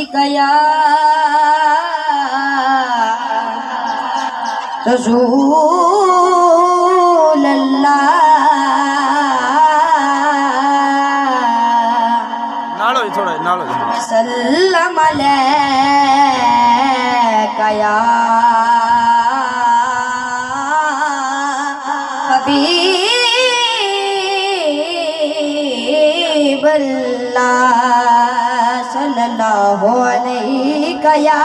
या रसूल अल्लाह। नालो थोड़ा नालो सल्लम अलैका या हबीब अल्लाह। सल्लल्लाहु अलैका या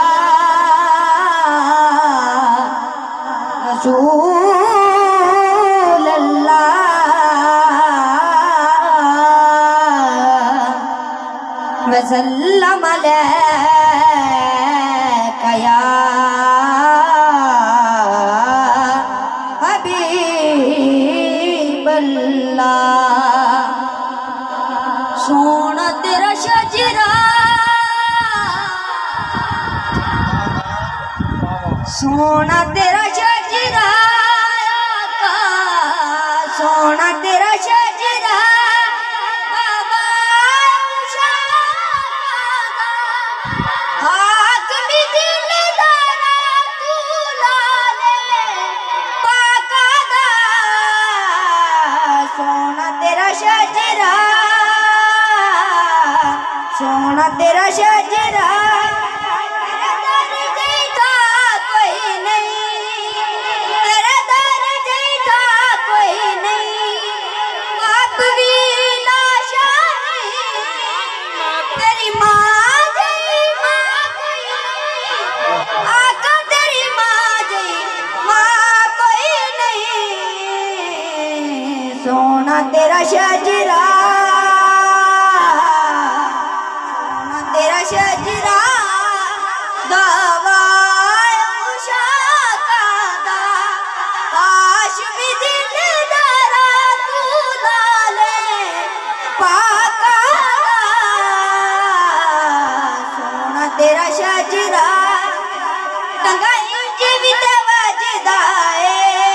रसूल अल्लाह। वसल्लम अलैका या हबीब अल्लाह। सोना तेरा शजरा, सोना तेरा शजरा, सोना तेरा शजरा, हाथ भी दिलदारा तू लाले पाकादा। सोना तेरा शजरा, सोना तेरा शजरा, सोना तेरा शजरा, सोना तेरा शजरा, दवायूशा का दा, काश भी दिलदारा तू लाले पाका। सोना तेरा शजरा, टंगाई जीवित वजदाए,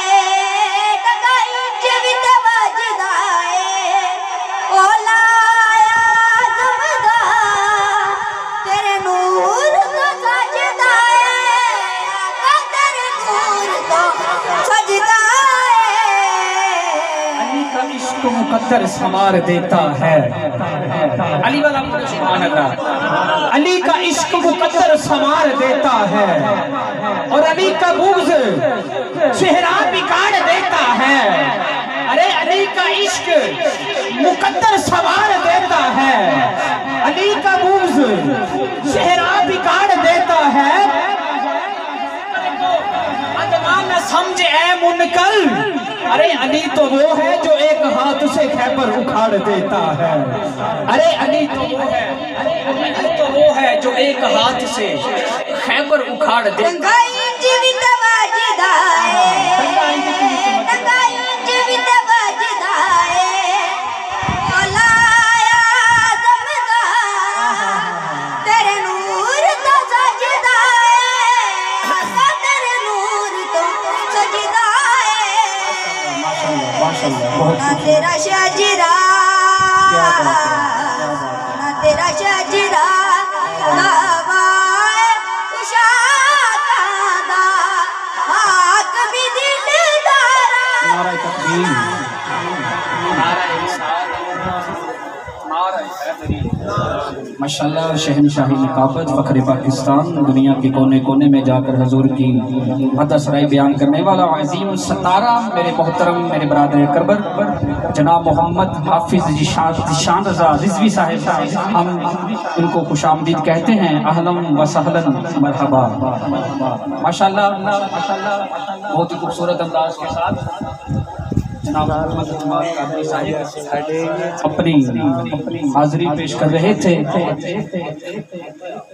इश्क मुकद्दर संवार देता है। अली वाला सुभान अल्लाह। अली का इश्क मुकद्दर संवार देता है और अली का बुग़्ज़ चेहरा बिगाड़ देता है। अरे अली का इश्क मुकद्दर संवार देता है, अली का बुग़्ज़ चेहरा बिगाड़ देता है। न समझ ए मुनकर, अरे अली तो वो है जो एक हाथ से खैबर उखाड़ देता है। अरे अली तो वो है, अली तो वो है जो एक हाथ से खैबर उखाड़ देता है। सोना तेरा शजरा, सोना तेरा शजरा, दवायूशा का दा, हाथ भी दिलदारा। नारा तकबीर, माशाअल्लाह। शहनशाही निकाबत फ़ख्र पाकिस्तान दुनिया के कोने कोने में जाकर हजूर की मदसराई बयान करने वाला अजीम सतारा मेरे मोहतरम मेरे बरादर करबर जनाब मोहम्मद हाफिज ज़ीशान रज़ा रिज़वी साहिब, हम उनको खुशामदीद कहते हैं। अहलन व सहलन मरहबा। माशाअल्लाह बहुत ही खूबसूरत अंदाज के साथ जनाब अपनी हाजिरी पेश कर रहे थे।